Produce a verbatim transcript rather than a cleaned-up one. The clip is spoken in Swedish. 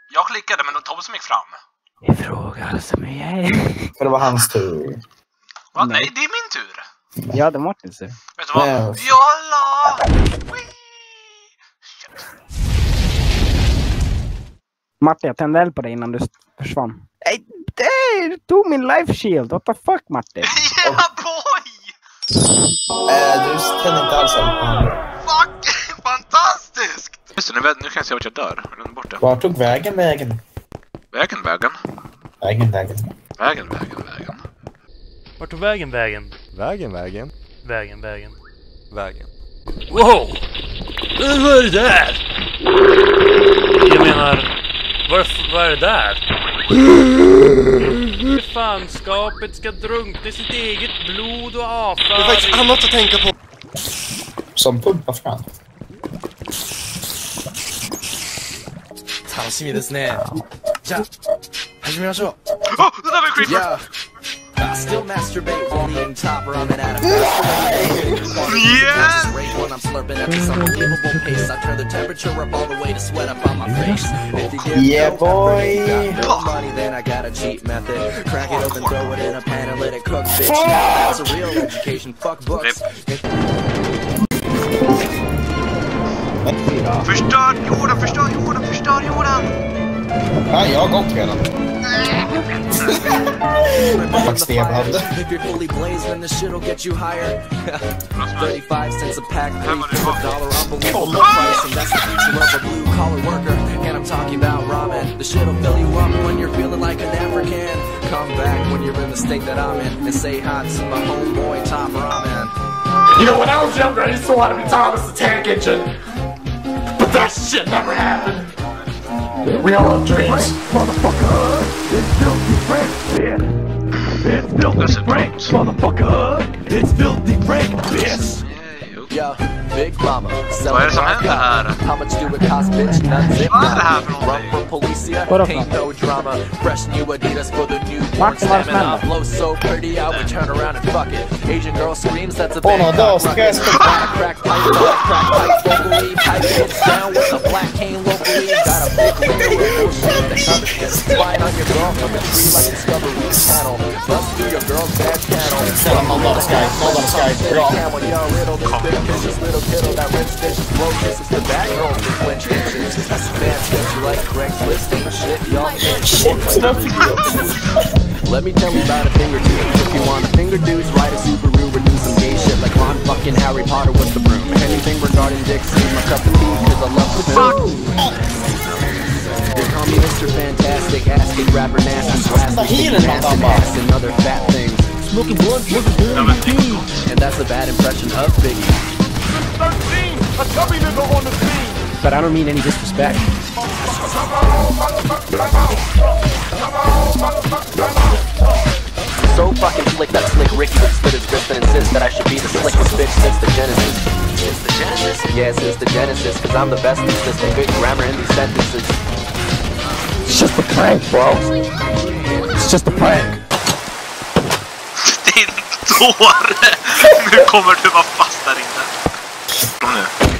Jag klickade, men det var Tobbe som gick fram. Jag frågar som jag. För det var hans tur. Va? Nej. Nej, det är min tur. Ja, det är Martins tur. Vet du vad? Jalla! Martin, jag tände eld på dig innan du försvann. Nej, du tog min life shield. What the fuck, Martin? Yeah, boy! Äh, du tände inte alls eld på honom. Fuck! Fantastiskt! Just det, nu, nu kan jag se vart jag dör. Den är borta. Var tog vägen vägen? Vägen, vägen. Vägen, vägen. Vägen, vägen, vägen. Vart tog vägen, vägen? Vägen, vägen. Vägen, vägen. Vägen. Wow! Vad är det där? Jag menar... Varför, vad är det där? Fanskapet ska drunkna i sitt eget blod och avfall. Det är faktiskt annat att tänka på. Som pumpar fram. 楽しみですね。じゃあ始めましょう。 Oh, det där var creeper! Yeah. I still masturbate while eating top ramen at a Yeah! when I'm slurping at this unbelievable pace. I turn the temperature up all the way to sweat up on my face. If you give Yeah, no boy. effort, got no money, then I got a cheap method. Crack it open, throw it in a pan and let it cook, bitch. Now that's a real education. Fuck books. Förstör jorden, förstör jorden, förstör jorden! Ja, jag har gått redan. If you're fully blazed, then this shit'll get you higher. thirty-five cents a pack, a dollar unbelievable price, and that's the future of a blue collar worker. And I'm talking about ramen. The shit'll fill you up when you're feeling like an African. Come back when you're in the state that I'm in and say hi to my homeboy Top Ramen. You know, when I was younger, I used to want to be Thomas the Tank Engine, but that shit never happened. We all have dreams, motherfucker. It's filthy Frank, bitch. It's filthy Frank, motherfucker. It's filthy Frank, bitch. Yo, Big Mama, Vad är det som händer här? How much do it cost, bitch? Nothing. Vad är det här för Run någonting? from Policia, Vadå? ain't no drama. Fresh new Adidas for the newborn Martin, vad stamina. händer? Blow so pretty, I would turn around and fuck it. Asian girl screams, that's a Oh, no, bad those cock guys- rocket. Got a crack pipe, got a crack pipe vocally. Pipe gets down with a black cane locally. Got a big window with bullshit that covers it. Spying on your girl from a tree like Discovery Channel. Bust through your girl's bad channel. Hold on, this guy. Hold on, this guy. Camel, y'all riddle this big vicious little kiddo that rips stitches, blow kisses to that girl for clinch stitches. That's a bad sketch, you like Craigslist and shit, y'all. Let me tell you about a thing or two. If you want a finger dudes, ride a Subaru or do some gay shit like Ron fucking Harry Potter with the broom. Anything regarding dicks is my cup of tea, cause I love the food. They call me Mister Fantastic, ass kick rapper nasty, plastic, nasty ass and other fat things. Smoking blunt, smoking and that's a bad impression of Biggie. thirteen! A chubby nigga on the scene! But I don't mean any disrespect. So fucking slick that slick Ricky would split his wrist and insist that I should be the slickest bitch since the Genesis. Since the Genesis? Yeah, since the Genesis, cause I'm the best consistent good grammar in these sentences. It's just a prank, bro. It's just a prank. Din tår! Nu kommer du vara fast där inne. Kom nu.